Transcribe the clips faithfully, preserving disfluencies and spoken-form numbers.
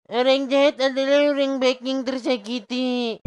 Orang jahat adalah orang baik yang tersakiti.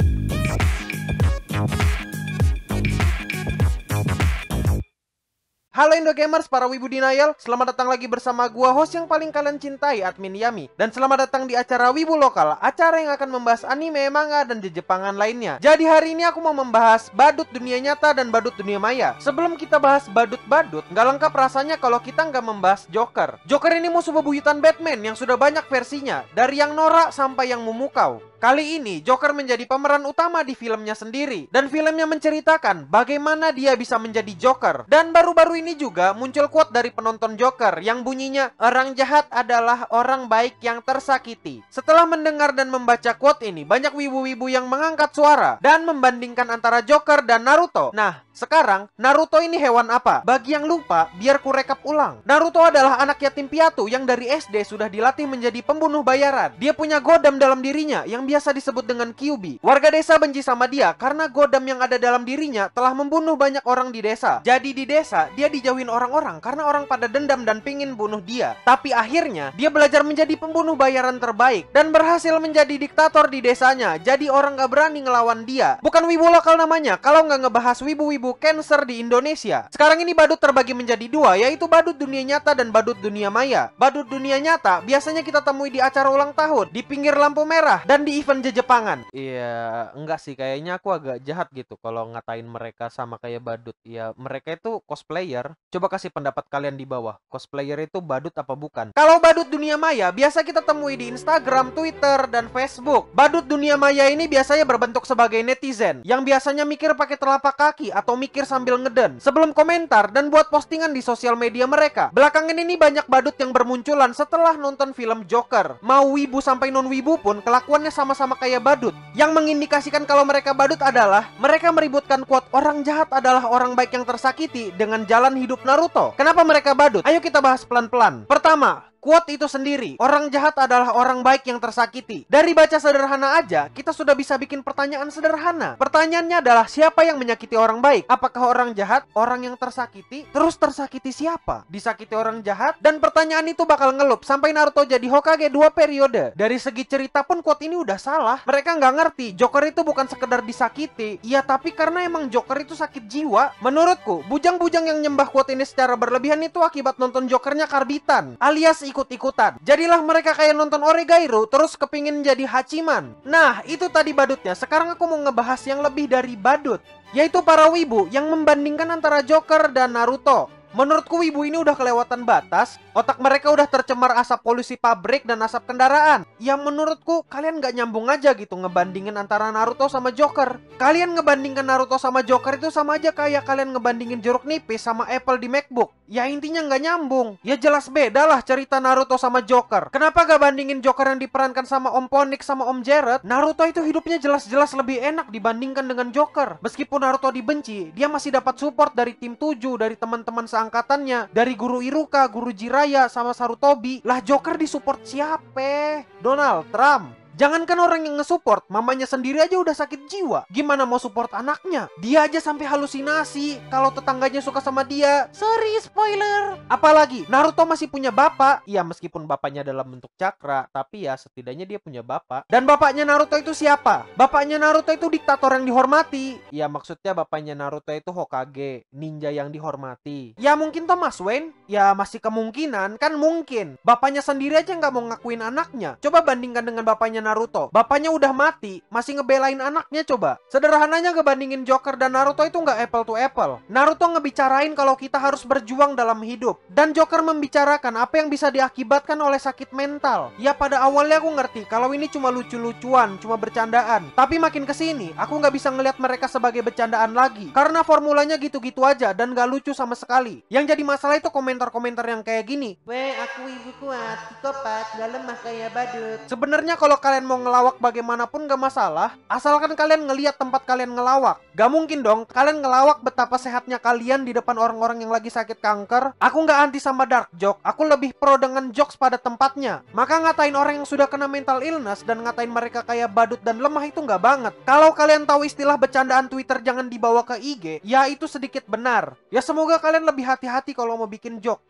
Halo Indo Gamers, para wibu denial. Selamat datang lagi bersama gua, host yang paling kalian cintai, Admin Yami. Dan selamat datang di acara Wibu Lokal, acara yang akan membahas anime, manga, dan jejepangan lainnya. Jadi hari ini aku mau membahas badut dunia nyata dan badut dunia maya. Sebelum kita bahas badut-badut, nggak lengkap rasanya kalau kita nggak membahas Joker. Joker ini musuh bebuyutan Batman yang sudah banyak versinya, dari yang norak sampai yang memukau. Kali ini, Joker menjadi pemeran utama di filmnya sendiri. Dan filmnya menceritakan bagaimana dia bisa menjadi Joker. Dan baru-baru ini juga muncul quote dari penonton Joker yang bunyinya, orang jahat adalah orang baik yang tersakiti. Setelah mendengar dan membaca quote ini, banyak wibu-wibu yang mengangkat suara dan membandingkan antara Joker dan Naruto. Nah, sekarang, Naruto ini hewan apa? Bagi yang lupa, biar ku rekap ulang. Naruto adalah anak yatim piatu yang dari S D sudah dilatih menjadi pembunuh bayaran. Dia punya godam dalam dirinya yang biasa disebut dengan Kyuubi. Warga desa benci sama dia karena godam yang ada dalam dirinya telah membunuh banyak orang di desa. Jadi di desa, dia dijauhin orang-orang karena orang pada dendam dan pingin bunuh dia. Tapi akhirnya, dia belajar menjadi pembunuh bayaran terbaik dan berhasil menjadi diktator di desanya. Jadi orang gak berani ngelawan dia. Bukan wibu lokal namanya, kalau nggak ngebahas wibu-wibu cancer di Indonesia. Sekarang ini badut terbagi menjadi dua, yaitu badut dunia nyata dan badut dunia maya. Badut dunia nyata biasanya kita temui di acara ulang tahun, di pinggir lampu merah, dan di event jejepangan. Iya, enggak sih, kayaknya aku agak jahat gitu kalau ngatain mereka sama kayak badut. Ya, mereka itu cosplayer. Coba kasih pendapat kalian di bawah. Cosplayer itu badut apa bukan? Kalau badut dunia maya, biasa kita temui di Instagram, Twitter, dan Facebook. Badut dunia maya ini biasanya berbentuk sebagai netizen, yang biasanya mikir pakai telapak kaki atau mikir sambil ngeden sebelum komentar dan buat postingan di sosial media mereka. Belakangan ini banyak badut yang bermunculan setelah nonton film Joker. Mau wibu sampai non-wibu pun kelakuannya sama-sama kayak badut. Yang mengindikasikan kalau mereka badut adalah mereka meributkan quote orang jahat adalah orang baik yang tersakiti dengan jalan hidup Naruto. Kenapa mereka badut? Ayo kita bahas pelan-pelan. Pertama, quote itu sendiri, orang jahat adalah orang baik yang tersakiti. Dari baca sederhana aja, kita sudah bisa bikin pertanyaan sederhana. Pertanyaannya adalah, siapa yang menyakiti orang baik? Apakah orang jahat? Orang yang tersakiti? Terus tersakiti siapa? Disakiti orang jahat? Dan pertanyaan itu bakal ngelup sampai Naruto jadi Hokage dua periode. Dari segi cerita pun quote ini udah salah. Mereka nggak ngerti, Joker itu bukan sekedar disakiti. Iya, tapi karena emang Joker itu sakit jiwa. Menurutku, bujang-bujang yang nyembah quote ini secara berlebihan itu akibat nonton Jokernya karbitan, alias ikut-ikutan. Jadilah mereka kayak nonton Oregairu terus kepingin jadi Hachiman. Nah, itu tadi badutnya. Sekarang aku mau ngebahas yang lebih dari badut, yaitu para wibu yang membandingkan antara Joker dan Naruto. Menurutku wibu ini udah kelewatan batas. Otak mereka udah tercemar asap polusi pabrik dan asap kendaraan. Yang menurutku kalian gak nyambung aja gitu ngebandingin antara Naruto sama Joker. Kalian ngebandingkan Naruto sama Joker itu sama aja kayak kalian ngebandingin jeruk nipis sama Apple di MacBook. Ya intinya gak nyambung. Ya jelas beda lah cerita Naruto sama Joker. Kenapa gak bandingin Joker yang diperankan sama Om Ponik sama Om Jared? Naruto itu hidupnya jelas-jelas lebih enak dibandingkan dengan Joker. Meskipun Naruto dibenci, dia masih dapat support dari tim tujuh, dari teman-teman angkatannya, dari guru Iruka, guru Jiraiya, sama Sarutobi. Lah Joker disupport siapa? Donald Trump. Jangankan orang yang nge-support, mamanya sendiri aja udah sakit jiwa. Gimana mau support anaknya? Dia aja sampai halusinasi kalau tetangganya suka sama dia. Sorry, spoiler. Apalagi, Naruto masih punya bapak. Ya meskipun bapaknya dalam bentuk cakra, tapi ya setidaknya dia punya bapak. Dan bapaknya Naruto itu siapa? Bapaknya Naruto itu diktator yang dihormati. Ya maksudnya bapaknya Naruto itu Hokage, ninja yang dihormati. Ya mungkin Thomas Wayne? Ya masih kemungkinan, kan mungkin. Bapaknya sendiri aja nggak mau ngakuin anaknya. Coba bandingkan dengan bapaknya Naruto. Bapaknya udah mati, masih ngebelain anaknya coba. Sederhananya ngebandingin Joker dan Naruto itu nggak apple to apple. Naruto ngebicarain kalau kita harus berjuang dalam hidup. Dan Joker membicarakan apa yang bisa diakibatkan oleh sakit mental. Ya pada awalnya aku ngerti kalau ini cuma lucu-lucuan, cuma bercandaan. Tapi makin kesini, aku nggak bisa ngelihat mereka sebagai bercandaan lagi. Karena formulanya gitu-gitu aja dan nggak lucu sama sekali. Yang jadi masalah itu komentar-komentar yang kayak gini. Weh, aku ibu kuat, psikopat, gak lemah kayak badut. Sebenarnya kalau kalian mau ngelawak bagaimanapun gak masalah, asalkan kalian ngelihat tempat kalian ngelawak. Gak mungkin dong kalian ngelawak betapa sehatnya kalian di depan orang-orang yang lagi sakit kanker. Aku gak anti sama dark joke, aku lebih pro dengan jokes pada tempatnya. Maka ngatain orang yang sudah kena mental illness dan ngatain mereka kayak badut dan lemah itu gak banget. Kalau kalian tahu istilah bercandaan Twitter jangan dibawa ke I G, ya itu sedikit benar. Ya semoga kalian lebih hati-hati kalau mau bikin joke.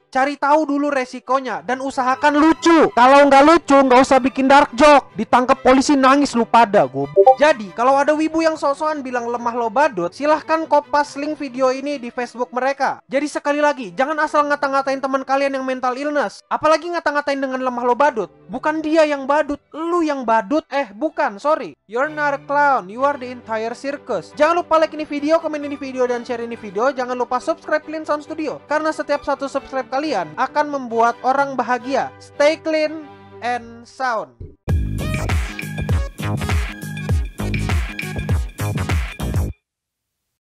Cari tahu dulu resikonya dan usahakan lucu. Kalau nggak lucu, nggak usah bikin dark joke. Ditangkap polisi nangis lu pada, goblok. Jadi, kalau ada wibu yang sok-sokan bilang lemah lo badut, silahkan kopas link video ini di Facebook mereka. Jadi sekali lagi, jangan asal ngata-ngatain teman kalian yang mental illness. Apalagi ngata-ngatain dengan lemah lo badut. Bukan dia yang badut, lu yang badut. Eh, bukan, sorry. You're not a clown, you are the entire circus. Jangan lupa like ini video, komen ini video, dan share ini video. Jangan lupa subscribe Clean Sound Studio, karena setiap satu subscribe kalian akan membuat orang bahagia. Stay clean and sound.